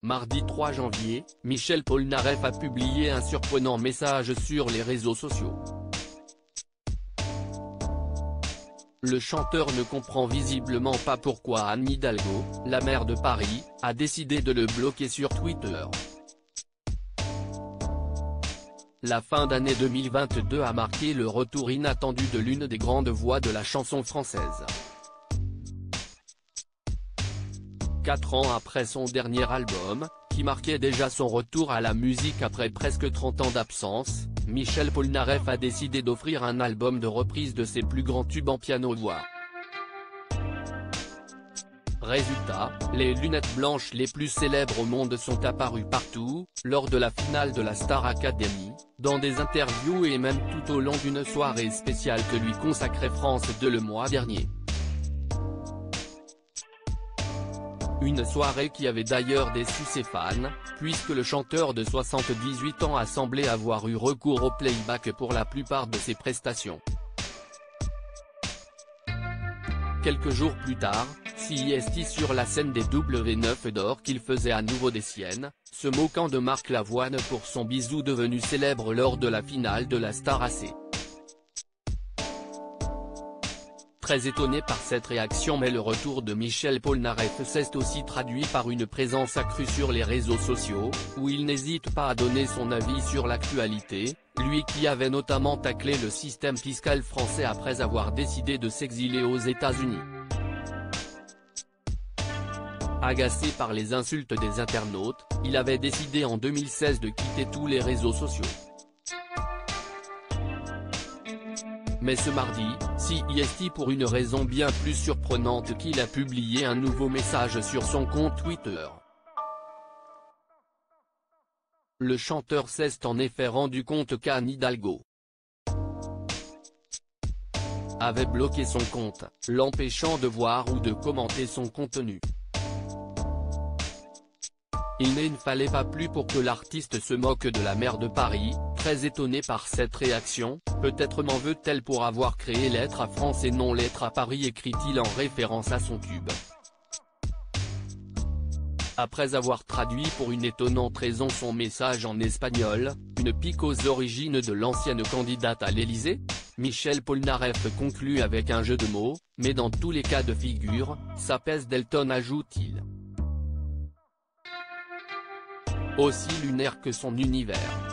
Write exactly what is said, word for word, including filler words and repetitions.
Mardi trois janvier, Michel Polnareff a publié un surprenant message sur les réseaux sociaux. Le chanteur ne comprend visiblement pas pourquoi Anne Hidalgo, la maire de Paris, a décidé de le bloquer sur Twitter. La fin d'année deux mille vingt-deux a marqué le retour inattendu de l'une des grandes voix de la chanson française. Quatre ans après son dernier album, qui marquait déjà son retour à la musique après presque trente ans d'absence, Michel Polnareff a décidé d'offrir un album de reprise de ses plus grands tubes en piano-voix. Résultat, les lunettes blanches les plus célèbres au monde sont apparues partout, lors de la finale de la Star Academy, dans des interviews et même tout au long d'une soirée spéciale que lui consacrait France deux le mois dernier. Une soirée qui avait d'ailleurs déçu ses fans, puisque le chanteur de soixante-dix-huit ans a semblé avoir eu recours au playback pour la plupart de ses prestations. Quelques jours plus tard, C S T sur la scène des W neuf d'or qu'il faisait à nouveau des siennes, se moquant de Marc Lavoine pour son bisou devenu célèbre lors de la finale de la Star A C. Très étonné par cette réaction, mais le retour de Michel Polnareff s'est aussi traduit par une présence accrue sur les réseaux sociaux, où il n'hésite pas à donner son avis sur l'actualité, lui qui avait notamment taclé le système fiscal français après avoir décidé de s'exiler aux États-Unis. Agacé par les insultes des internautes, il avait décidé en deux mille seize de quitter tous les réseaux sociaux. Mais ce mardi, C S T pour une raison bien plus surprenante qu'il a publié un nouveau message sur son compte Twitter. Le chanteur s'est en effet rendu compte qu'Anne Hidalgo avait bloqué son compte, l'empêchant de voir ou de commenter son contenu. Il ne fallait pas plus pour que l'artiste se moque de la maire de Paris, très étonné par cette réaction. Peut-être m'en veut-elle pour avoir créé Lettre à France et non Lettre à Paris, écrit-il en référence à son tube. Après avoir traduit pour une étonnante raison son message en espagnol, une pique aux origines de l'ancienne candidate à l'Élysée, Michel Polnareff conclut avec un jeu de mots, mais dans tous les cas de figure, ça pèse Delton, ajoute-t-il. Aussi lunaire que son univers.